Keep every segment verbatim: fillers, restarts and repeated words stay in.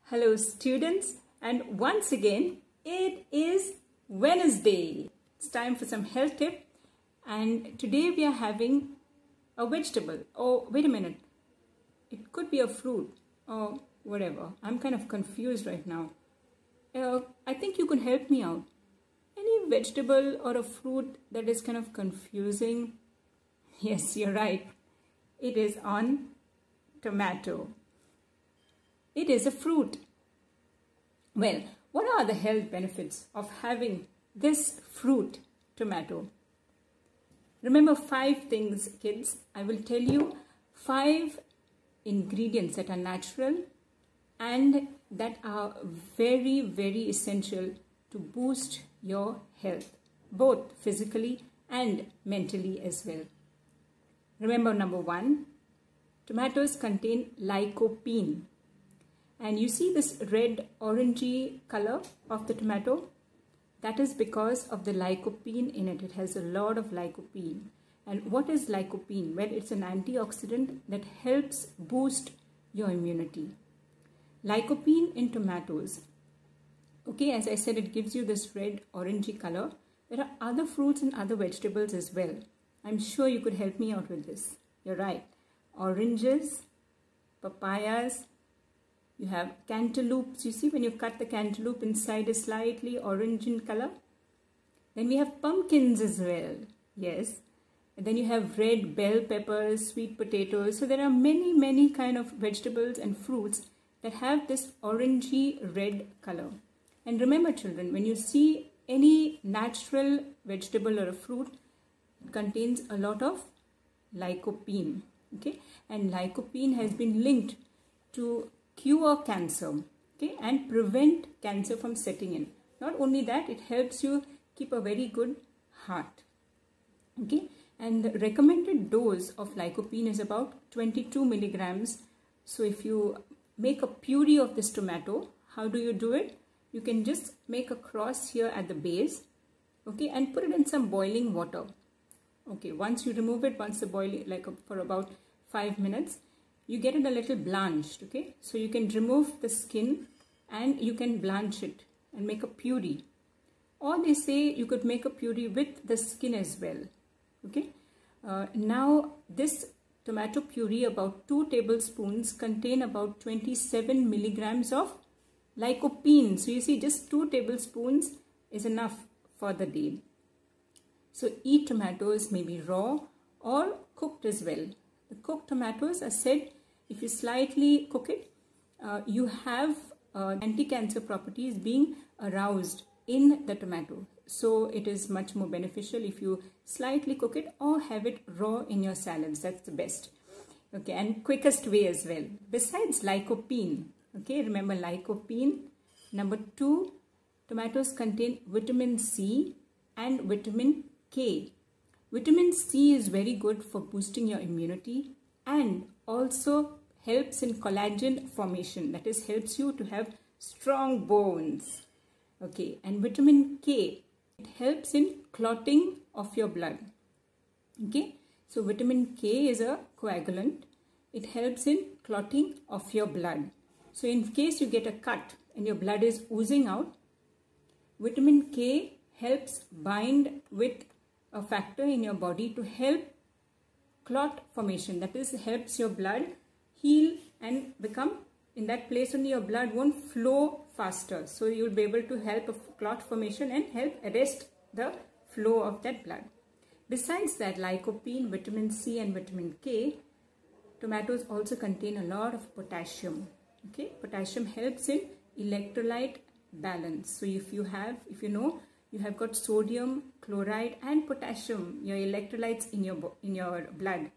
Hello students, and once again it is Wednesday. It's time for some health tip, and today we are having a vegetable. Oh, wait a minute. It could be a fruit or whatever. I'm kind of confused right now. Uh, I think you can help me out. Any vegetable or a fruit that is kind of confusing? Yes, you're right. It is on tomato. It is a fruit. Well, what are the health benefits of having this fruit, tomato? Remember five things, kids. I will tell you five ingredients that are natural and that are very, very essential to boost your health, both physically and mentally as well. Remember, number one, tomatoes contain lycopene. And you see this red orangey color of the tomato? That is because of the lycopene in it. It has a lot of lycopene. And what is lycopene? Well, it's an antioxidant that helps boost your immunity. Lycopene in tomatoes. Okay, as I said, it gives you this red orangey color. There are other fruits and other vegetables as well. I'm sure you could help me out with this. You're right. Oranges, papayas. You have cantaloupes. You see when you cut the cantaloupe, inside is slightly orange in color. Then we have pumpkins as well. Yes. And then you have red bell peppers, sweet potatoes. So there are many, many kind of vegetables and fruits that have this orangey red color. And remember children, when you see any natural vegetable or a fruit, it contains a lot of lycopene. Okay. And lycopene has been linked to cure cancer, okay, and prevent cancer from setting in. Not only that, it helps you keep a very good heart, okay. And the recommended dose of lycopene is about twenty-two milligrams. So if you make a puree of this tomato, how do you do it? You can just make a cross here at the base, okay, and put it in some boiling water. Okay, once you remove it, once the boiling, like for about five minutes, you get it a little blanched, okay? So you can remove the skin and you can blanch it and make a puree. Or they say you could make a puree with the skin as well, okay? Uh, now this tomato puree, about two tablespoons, contain about twenty-seven milligrams of lycopene. So you see, just two tablespoons is enough for the day. So eat tomatoes maybe raw or cooked as well. The cooked tomatoes are said, if you slightly cook it, uh, you have uh, anti-cancer properties being aroused in the tomato. So it is much more beneficial if you slightly cook it or have it raw in your salads. That's the best. Okay, and quickest way as well. Besides lycopene, okay, remember lycopene. Number two, tomatoes contain vitamin C and vitamin K. Vitamin C is very good for boosting your immunity and also helps in collagen formation. That is, helps you to have strong bones. Okay, and vitamin K, it helps in clotting of your blood. Okay, so vitamin K is a coagulant. It helps in clotting of your blood. So in case you get a cut and your blood is oozing out, vitamin K helps bind with a factor in your body to help clot formation. That is, helps your blood heal and become in that place only your blood won't flow faster. So you will be able to help a clot formation and help arrest the flow of that blood. Besides that, lycopene, vitamin C and vitamin K, tomatoes also contain a lot of potassium. Okay, potassium helps in electrolyte balance. So if you have, if you know, you have got sodium, chloride and potassium, your electrolytes in your, in your blood.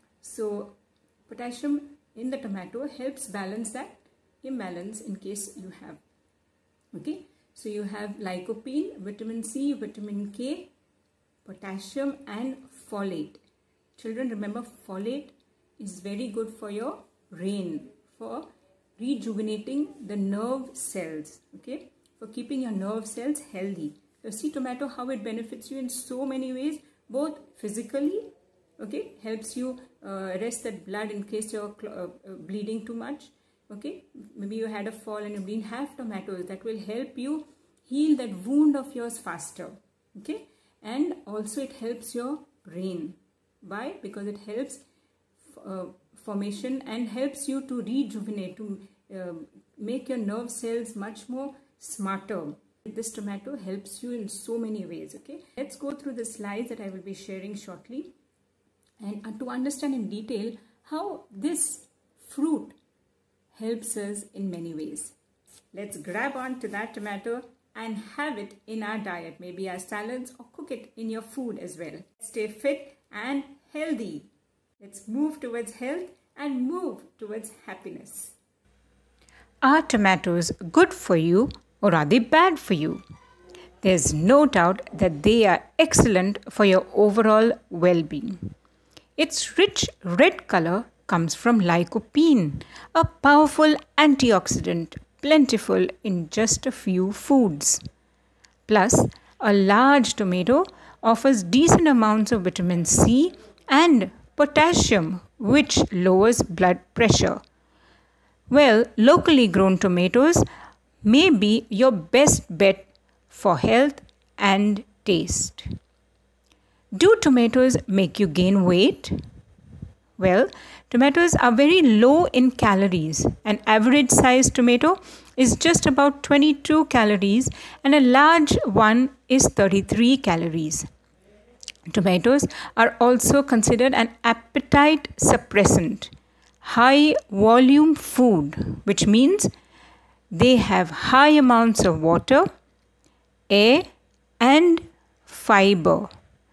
So potassium in the tomato helps balance that imbalance in case you have. Okay, so you have lycopene, vitamin C, vitamin K, potassium and folate. Children, remember folate is very good for your brain, for rejuvenating the nerve cells, okay, for keeping your nerve cells healthy. So see tomato, how it benefits you in so many ways, both physically, okay, helps you uh, arrest that blood in case you're uh, bleeding too much. Okay, maybe you had a fall and you didn't have tomatoes. That will help you heal that wound of yours faster. Okay, and also it helps your brain. Why? Because it helps uh, formation and helps you to rejuvenate, to uh, make your nerve cells much more smarter. This tomato helps you in so many ways. Okay, let's go through the slides that I will be sharing shortly, and uh, to understand in detail how this fruit helps us in many ways. Let's grab on to that tomato and have it in our diet, maybe as salads, or cook it in your food as well. Stay fit and healthy. Let's move towards health and move towards happiness. Are tomatoes good for you or are they bad for you? There's no doubt that they are excellent for your overall well-being. Its rich red color comes from lycopene, a powerful antioxidant plentiful in just a few foods. Plus, a large tomato offers decent amounts of vitamin C and potassium, which lowers blood pressure. Well, locally grown tomatoes may be your best bet for health and taste. Do tomatoes make you gain weight? Well, tomatoes are very low in calories. An average sized tomato is just about twenty-two calories and a large one is thirty-three calories. Tomatoes are also considered an appetite suppressant, high volume food, which means they have high amounts of water, air and fiber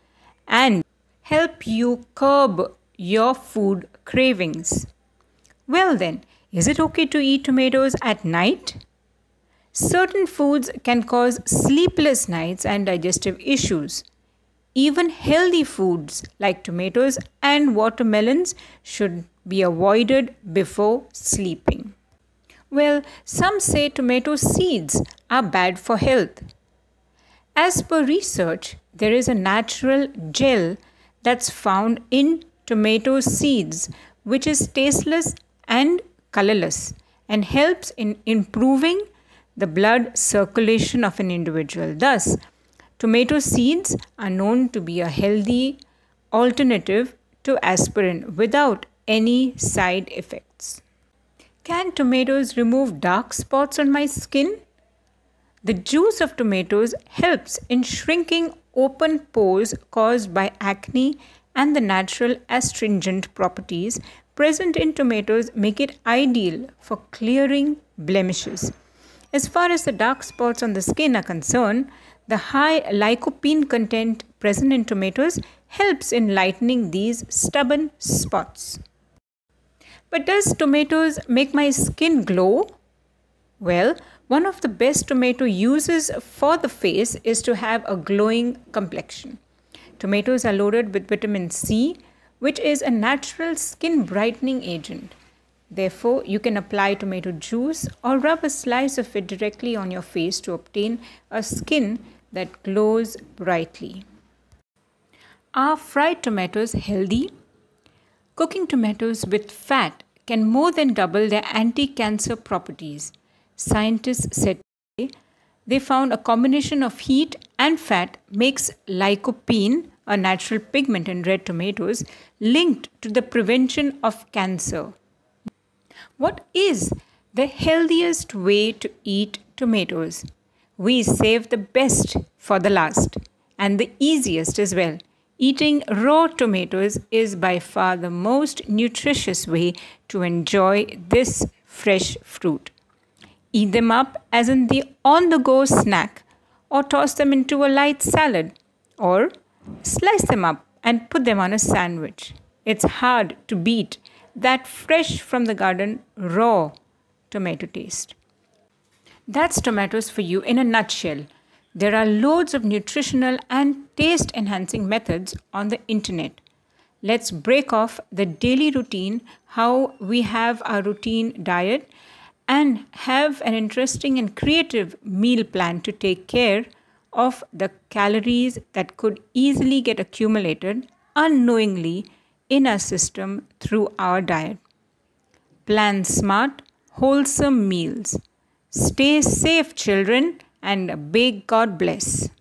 and help you curb your food cravings. Well then, is it okay to eat tomatoes at night? Certain foods can cause sleepless nights and digestive issues. Even healthy foods like tomatoes and watermelons should be avoided before sleeping. Well, some say tomato seeds are bad for health. As per research, there is a natural gel that's found in tomato seeds, which is tasteless and colorless and helps in improving the blood circulation of an individual. Thus, tomato seeds are known to be a healthy alternative to aspirin without any side effects. Can tomatoes remove dark spots on my skin? The juice of tomatoes helps in shrinking open pores caused by acne, and the natural astringent properties present in tomatoes make it ideal for clearing blemishes. As far as the dark spots on the skin are concerned, the high lycopene content present in tomatoes helps in lightening these stubborn spots. But does tomatoes make my skin glow? Well, one of the best tomato uses for the face is to have a glowing complexion. Tomatoes are loaded with vitamin C, which is a natural skin brightening agent. Therefore, you can apply tomato juice or rub a slice of it directly on your face to obtain a skin that glows brightly. Are fried tomatoes healthy? Cooking tomatoes with fat can more than double their anti-cancer properties. Scientists said they found a combination of heat and fat makes lycopene, a natural pigment in red tomatoes, linked to the prevention of cancer. What is the healthiest way to eat tomatoes? We save the best for the last and the easiest as well. Eating raw tomatoes is by far the most nutritious way to enjoy this fresh fruit. Eat them up as in the on-the-go snack, or toss them into a light salad, or slice them up and put them on a sandwich. It's hard to beat that fresh from the garden raw tomato taste. That's tomatoes for you in a nutshell. There are loads of nutritional and taste-enhancing methods on the internet. Let's break off the daily routine, how we have our routine diet, and have an interesting and creative meal plan to take care of the calories that could easily get accumulated unknowingly in our system through our diet. Plan smart, wholesome meals. Stay safe, children, and a big God bless.